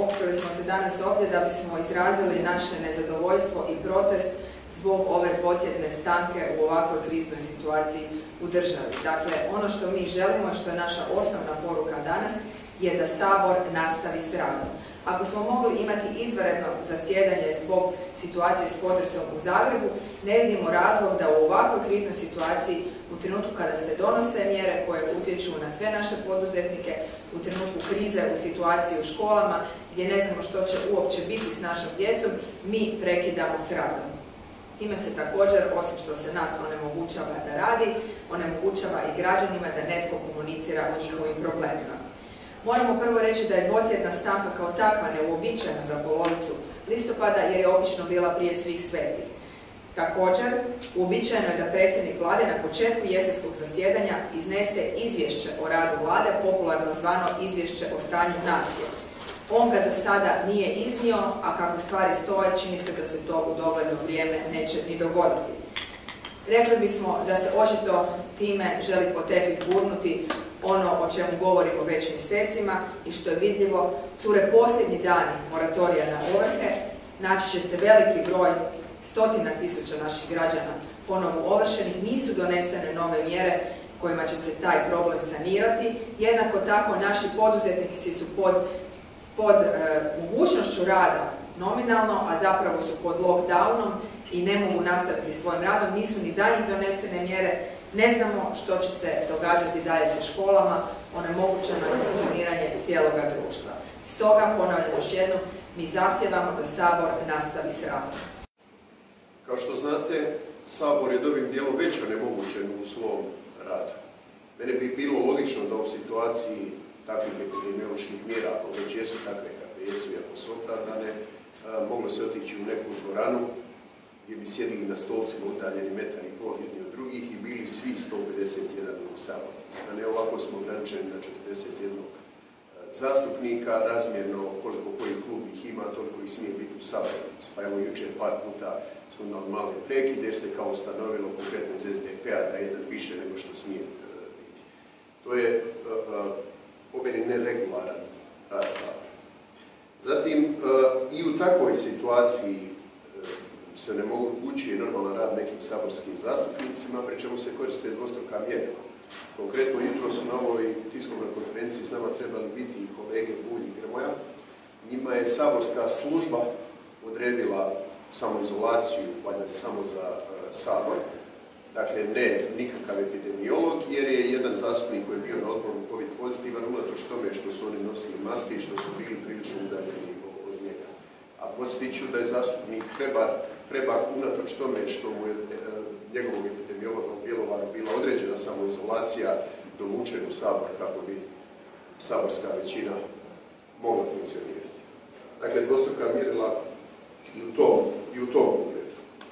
okupili smo se danas ovdje da bismo izrazili naše nezadovoljstvo i protest zbog ove dvotjedne stanke u ovakvoj kriznoj situaciji u državi. Dakle, ono što mi želimo, što je naša osnovna poruka danas, je da Sabor nastavi s radom. Ako smo mogli imati izvanredno zasjedanje zbog situacije s potresom u Zagrebu, ne vidimo razlog da u ovakvoj kriznoj situaciji, u trenutku kada se donose mjere koje utječu na sve naše poduzetnike, u trenutku krize, u situaciji u školama, gdje ne znamo što će uopće biti s našom djecom, mi prekidamo s radom. Time se također, osim što se nas onemogućava da radi, onemogućava i građanima da netko komunicira o njihovim problemima. Moramo prvo reći da je dvotjedna stanka kao takva neuobičajena za polovicu listopada jer je obično bila prije svih svetih. Također, uobičajeno je da predsjednik vlade na početku jesenskog zasjedanja iznese izvješće o radu vlade, popularno zvano izvješće o stanju nacije. On ga do sada nije iznio, a kako stvari stoje, čini se da se to u dogledno vrijeme neće ni dogoditi. Rekli bismo da se očito time želi po tepih gurnuti ono o čemu govorimo već mjesecima i što je vidljivo, cure posljednji dani moratorija na ovrhe, naći će se veliki broj, stotina tisuća naših građana ponovo ovršenih, nisu donesene nove mjere kojima će se taj problem sanirati. Jednako tako naši poduzetnici su pod mogućnošću rada nominalno, a zapravo su pod lockdownom i ne mogu nastaviti svojim radom, nisu ni za njih donesene mjere, ne znamo što će se događati dalje sa školama, onemogućeno je funkcioniranje cijeloga društva. Stoga, ponavljam još jednom, mi zahtijevamo da Sabor nastavi s radom. Kao što znate, Sabor je dobrim dijelom već onemogućen u svom radu. Mene bi bilo logično da u situaciji takvih epidemioloških mjera, ako već jesu takve kakve jesu i ako su opravdane, moglo se otići u neku dvoranu gdje bi sjedili na stolcima udaljeni metar i pol jedni od drugih i bili svi 151 u sabornici. A ne ovako smo ograničeni na 41 zastupnika, razmjerno koliko koji klub ih ima, toliko ih smije biti u sabornici. Pa evo jučer par puta smo imali male prekide jer se kao ustanovilo konkretno iz SDP-a da je jedan više nego što smije biti. To je po meni neregularan rad Sabora. Zatim, i u takvoj situaciji se ne mogući normalan rad nekim saborskim zastupnicima, pri čemu se koriste dvostruka mjerila. Konkretno, jutro su na ovoj tiskovnoj konferenciji s nama trebali biti i kolege Bulj i Grmoja. Njima je saborska služba odredila samoizolaciju, valjda samo za Sabor. Dakle, ne nikakav epidemiolog, jer je jedan zastupnik koji je bio na odboru COVID pozitivan, unatoč tome što su oni nosili maske i što su bili prilično udaljeni od njega. A podsjetit ću da je zastupnik Hrebak unatoč tome što mu je njegovog epidemiologa u Bjelovaru bila određena samoizolacija dovučen u Sabor kako bi saborska većina mogla funkcionirati. Dakle, dvostruka mjerila i u tom pogledu.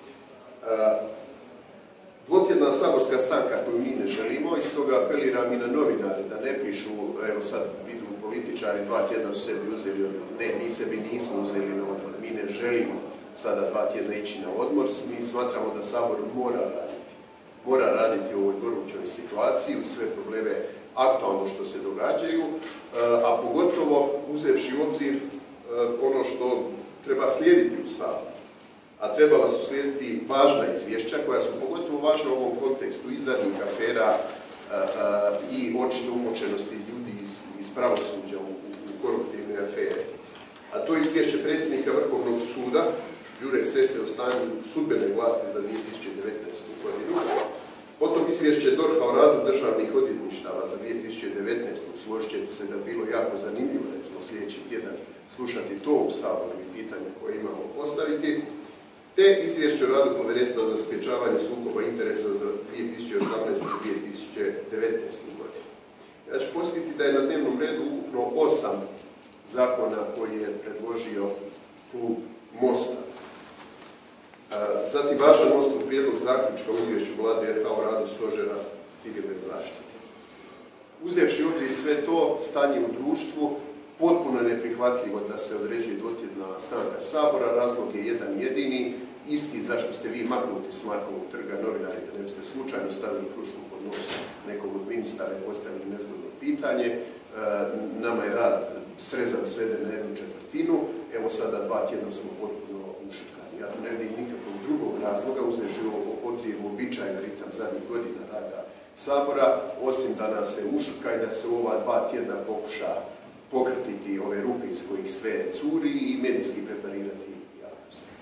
Dvotjedna saborska stanka koju mi ne želimo i stoga apeliram i na novinare da ne pišu, evo sad vidu političari 2 tjedna su sebi uzeli odmor. Ne, mi sebi nismo uzeli na odmor, mi ne želimo sada 2 tjedna ići na odmor, mi smatramo da Sabor mora raditi u ovoj gorućoj situaciji, u sve probleme aktualno što se događaju, a pogotovo uzevši u obzir ono što treba slijediti u Saboru. A trebala su slijediti važna izvješća koja su pogotovo važna u ovom kontekstu i zadnjih afera i očito umočenosti ljudi iz pravosuđa u koruptivne afere. A to je izvješće predsjednika Vrhovnog suda, Đure Sese o stanju sudbene vlasti za 2019. godinu. Potom izvješće DORH-a o radu državnih odvjetništava za 2019. Složit ćete se da bilo jako zanimljivo, recimo sljedeći tjedan, slušati to u Saboru i pitanja koje imamo postaviti. Te izvješće o radu Povjerenstva za sprječavanje sukoba interesa za 2018. i 2019. godinu. Ja ću podsjetiti da je na dnevnom redu ukupno 8 zakona koji je predložio klub Mosta. Zatim važan Mostov prijedlog zaključka u izvješću Vlade RH o radu Stožera civilne zaštite. Uzevši ovdje sve to stanje u društvu, potpuno je neprihvatljivo da se određuje dvotjedna stanka Sabora. Razlog je jedan jedini, isti zašto ste vi maknuti s Markovog trga novinari, da ne biste slučajno stavili krušku pod nos nekom od ministara i postavili nezgodno pitanje. Nama je rad srezan, sveden na 1/4. Evo sada 2 tjedna smo potpuno ušutkani. Ja tu ne vidim nikakvog drugog razloga, uzevši u obzir uobičajen ritam zadnjih godina rada Sabora, osim da nas se ušutka i da se u ova 2 tjedna pokuša pokratiti ove rupe iz kojih sve curi i medijski preparirati javnost.